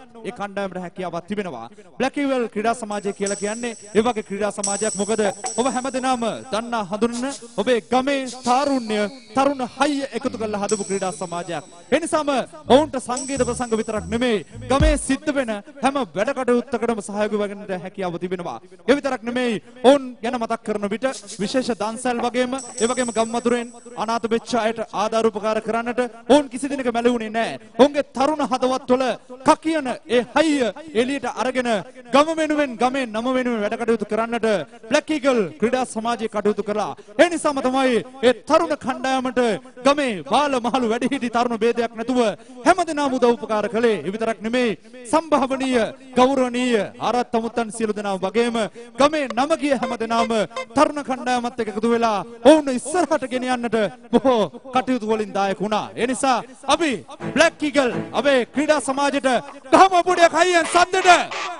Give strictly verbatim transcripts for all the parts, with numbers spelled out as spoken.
ඒ කණ්ඩායමට හැකියාවක් තිබෙනවා. Black Eagle ක්‍රීඩා සමාජය කියලා කියන්නේ ඒ වගේ ක්‍රීඩා සමාජයක්. මොකද ඔබ හැමදෙනාම දන්නා හඳුනන ඔබේ ගමේ තාරුණ්‍ය තරුණ හයිය එකතු කරලා හදපු ක්‍රීඩා සමාජයක්. ඒ නිසාම ඔවුන්ට සංගීත ප්‍රසංග විතරක් නෙමෙයි ගමේ සිද්ධ වෙන හැම වැඩ කටයුත්තකටම සහයෝගී වෙන්නට හැකියාව තිබෙනවා. ඒ විතරක් නෙමෙයි ඔවුන් ගැන මතක් කරන විට විශේෂ දන්සල් වගේම ඒ වගේම ගම්මතුරෙන් අනාථ වෙච්ච අයට ආධාර උපකාර කරන්නට ඔවුන් කිසි දිනක මැලුනේ නැහැ. ඔවුන්ගේ තරුණ හදවත්වල කකියන ඒ හයිය එළියට අරගෙන ගම වෙනුවෙන් ගමේ නම වෙනුවෙන් වැඩ කටයුතු කරන්නට Black Eagle ක්‍රීඩා සමාජයේ කටයුතු කළා. ඒ නිසාම තමයි ඒ තරුණ කණ්ඩායමට ගමේ බාල මහලු වැඩිහිටි තරුණ ભેදයක් නැතුව හැමදෙනාම උදව් උපකාර කළේ. ඒ විතරක් නෙමෙයි සම්භාවනීය ගෞරවනීය ආරත් තමුත්තන් සියලු දෙනා වගේම ගමේ නම ගිය හැමදෙනාම තරුණ කණ්ඩායමත් එක්ක එකතු වෙලා ඔවුන් ඉස්සරහට ගෙන යන්නට බොහෝ කටයුතු වලින් දායක වුණා. ඒ නිසා අපි Black Eagle අපේ ක්‍රීඩා සමාජයට ගහම පොඩියක් හයියෙන් සද්දට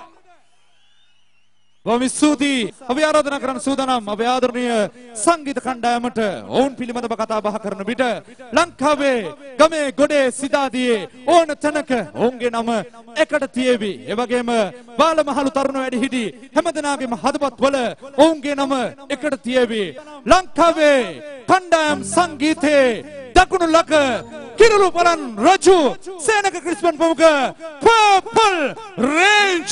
බොහොම ස්තුතියි. අපි ආරාධනා කරන සූදානම් අපේ ආදරණීය සංගීත කණ්ඩායමට ඔවුන් පිළිබඳව කතා බහ කරන විට ලංකාවේ ගමේ ගොඩේ සිතාදියේ ඕන තැනක ඔවුන්ගේ නම එකට තියේවි. ඒ වගේම බාලමහලු තරුණ වැඩිහිටි හැමදෙනාගේම හදවත්වල ඔවුන්ගේ නම එකට තියේවි. ලංකාවේ කණ්ඩායම් සංගීතයේ දකුණු ලක කිරුළු පලන් රජු සේනක ක්‍රිස්පන් ප්‍රමුඛ Purple Range.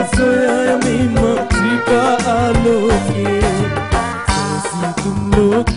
Look